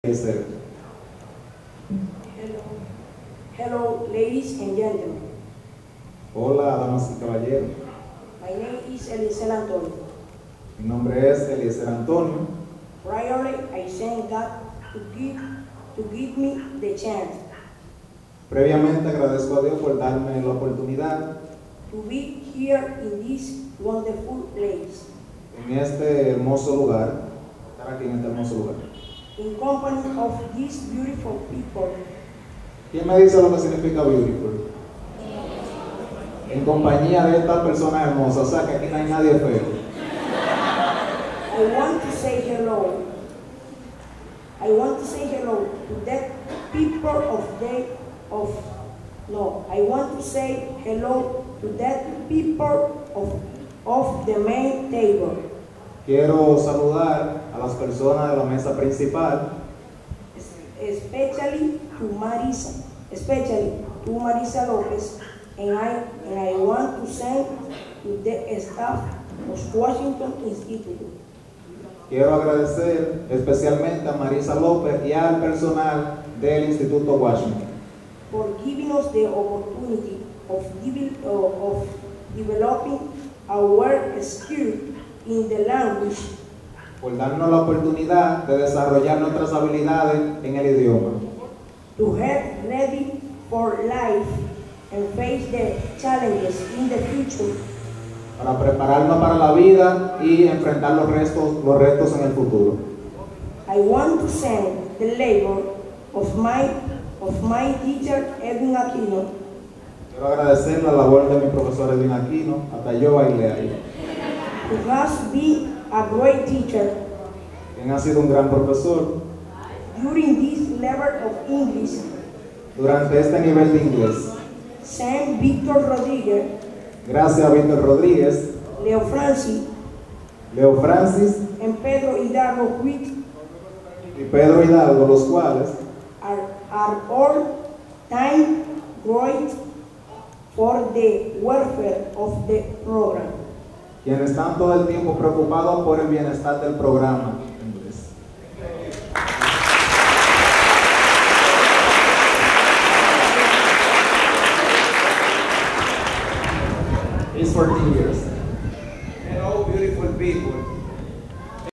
Hello, hello, ladies and gentlemen. Hola, damas y caballeros. My name is Eliezer Antonio. Mi nombre es Eliezer Antonio. Priorly, I thank God to give me the chance Previamente agradezco a Dios por darme la oportunidad to be here in this wonderful place, en este hermoso lugar, estar aquí en este hermoso lugar. in company of these beautiful people. ¿Quién me dice lo que significa beautiful? En compañía de estas personas hermosas, o sea que aquí no hay nadie feo. I want to say hello. I want to say hello to that people I want to say hello to that people of the main table. Quiero saludar a las personas de la mesa principal, especially to Marisa Lopez, and I want to thank to the staff of Washington Institute. Quiero agradecer especialmente a Marisa López y al personal del Instituto Washington for giving us the opportunity of developing our skills in the language, por darnos la oportunidad de desarrollar nuestras habilidades en el idioma, to get ready for life and face the challenges in the future. para prepararnos para la vida y enfrentar los retos en el futuro. I want to thank the labor of my teacher Edwin Aquino, Quiero agradecer la labor de mi profesor Edwin Aquino, hasta yo bailé ahí, who has been a great teacher quien ha sido un gran profesor during this level of English. durante este nivel de inglés. Sam Víctor Rodríguez, Gracias a Víctor Rodríguez, Leo Francis, Leo Francis and Pedro Hidalgo, which y Pedro Hidalgo, los cuales are all time great for the welfare of the program. quienes están todo el tiempo preocupados por el bienestar del programa.